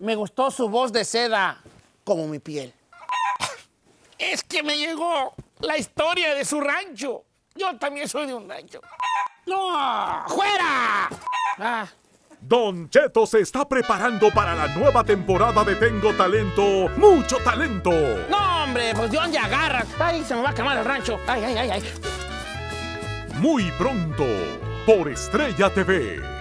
Me gustó su voz de seda, como mi piel. Es que me llegó la historia de su rancho. Yo también soy de un rancho. ¡No! ¡Fuera! Ah. Don Cheto se está preparando para la nueva temporada de Tengo Talento, Mucho Talento. No, hombre, pues Dios ya agarra. Ay, se me va a quemar el rancho. Ay, ay, ay, ay. Muy pronto, por Estrella TV.